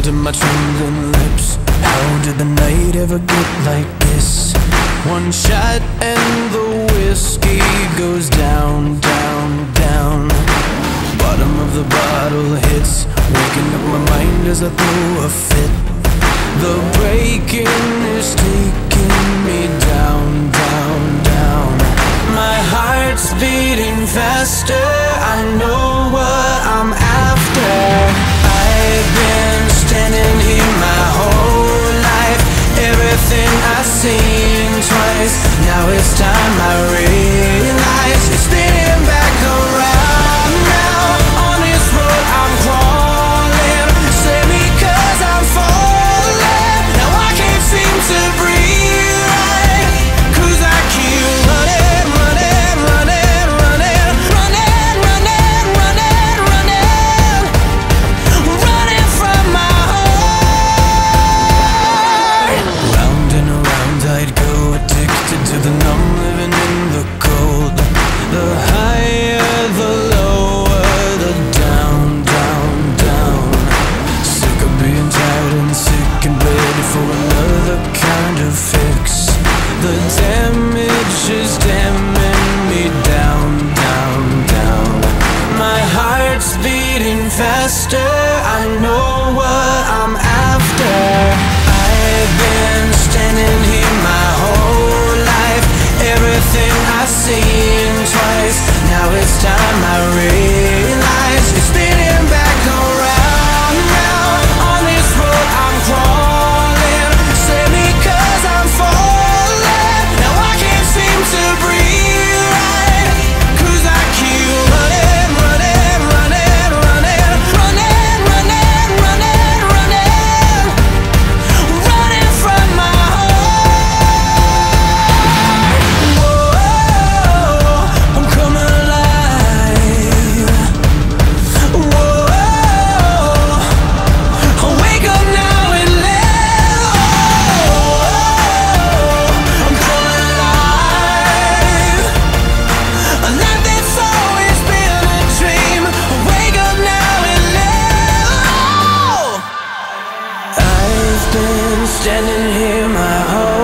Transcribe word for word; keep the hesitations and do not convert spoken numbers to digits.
to my trembling lips. How did the night ever get like this? One shot and the whiskey goes down, down, down. Bottom of the bottle hits, waking up my mind as I throw a fit. The breaking is taking me down, down, down. My heart's beating faster, I know what I'm after. I've been standing here my whole life, everything I've seen twice. Now it's time I realize it's spinning back around now. On this road I'm crawling, save me cause I'm falling. Now I can't seem to breathe right, cause I keep running, running, running, running, running, running, running, running, running from my heart. Round and around I'd go, addicted to the numb, living in the cold. The higher, the lower, the down, down, down. Sick of being tired and sick and ready for another kind of fix. The damage is damning me down, down, down. My heart's beating faster, I know what I'm after. I've been standing here my whole life, everything I've seen twice. Now it's time I realize it's spinning back around now. On this road I'm crawling, save me cause I'm falling. Now I can't seem to breathe right, cause I keep running, running, running, running, running, running, running, running, running from my heart. Whoa, I'm coming alive. Whoa, I'll wake up now and live. Oh, I'm coming alive. A life that's always been a dream. I'll wake up now and live. Oh, I've been standing here my whole